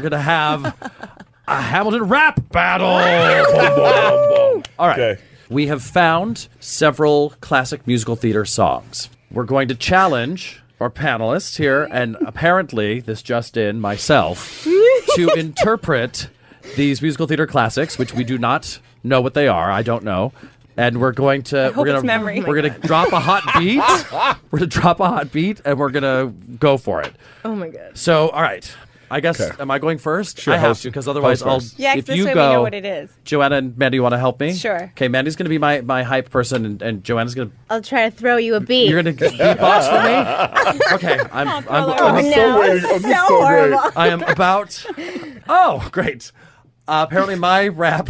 going to have a Hamilton rap battle. All right. Okay. We have found several classic musical theater songs. We're going to challenge our panelists here, and apparently this just in, myself, to interpret these musical theater classics, which we do not know what they are. I don't know. And we're going to we're gonna drop a hot beat. We're gonna drop a hot beat, and we're gonna go for it. Oh my god. So, all right. I guess am I going first? Sure, I have host- to, because otherwise I'll. host first. Yeah, if this you way go, we know what it is. Joanna and Mandy, you want to help me? Sure. Okay, Mandy's going to be my hype person, and Joanna's going to. I'll try to throw you a beat. You're going to beatbox for me. Okay, I'm I am about. Oh, great! Apparently, my rap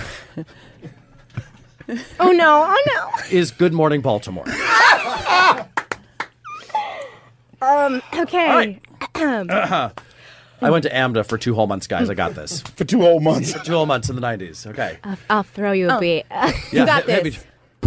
Oh no! is "Good Morning Baltimore." Okay. I went to AMDA for 2 whole months, guys. I got this. For 2 whole months. 2 whole months in the 90s. Okay. I'll throw you a beat. You got this.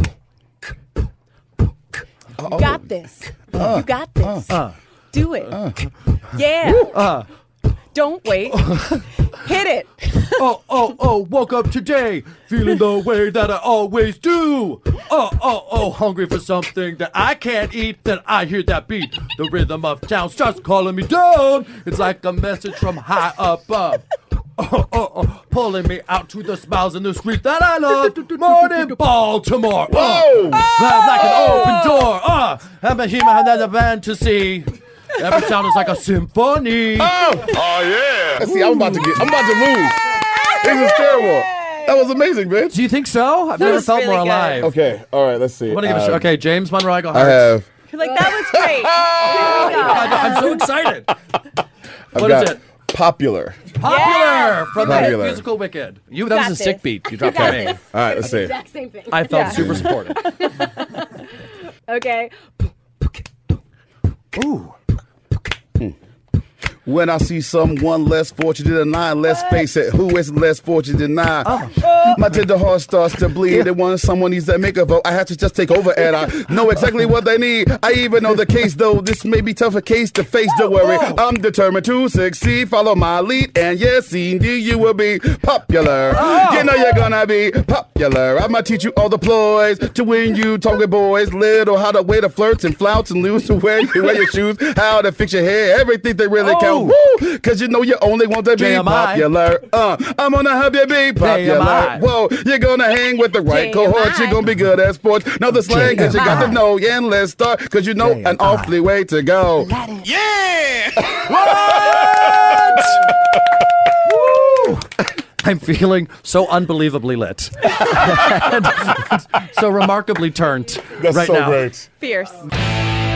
You got this. You got this. Do it. Yeah. Don't wait. Hit it. Oh, woke up today feeling the way that I always do. Oh, hungry for something that I can't eat. Then I hear that beat. The rhythm of town starts calling me down. It's like a message from high above. Pulling me out to the smiles in the street that I love. Morning Baltimore. Whoa! Like an open door. I'm a human and a fantasy. Every sound is like a symphony. Oh yeah! See, I'm about to lose. This is terrible. That was amazing, bitch. Do you think so? I've never was felt really more good. alive. Okay, all right, let's see. I want to give a okay, James Monroe, go I hard. have. Like, that was great. I'm so excited. I've What got is it? Popular. Popular from the Popular. musical Wicked. That was got a sick this. beat. You dropped got that me. this. All right, let's see. Exact same thing. I felt super supported. Okay. Ooh. When I see someone less fortunate than I, let's face it, who is less fortunate than I? My tender heart starts to bleed. And when someone needs that make a vote, I have to just take over, and I know exactly what they need. I even know the case, though. This may be tough a case to face. Don't worry, I'm determined to succeed. Follow my lead, and yes, indeed, you will be popular. You know you're gonna be popular. I'ma teach you all the ploys to win you talking boys. Little how to wear the flirts and flouts and lose to where you wear your shoes, how to fix your hair, everything that really counts. Woo! Cause you know you only want to be JMI. popular. I'm gonna have you be popular. JMI. Whoa, you're gonna hang with the right cohort. You're gonna be good at sports. Know the slang cause you got to know. Yeah, and let's start cause you know an awfully way to go. Yeah! Woo! I'm feeling so unbelievably lit. And so remarkably turned That's right so now. great. Fierce.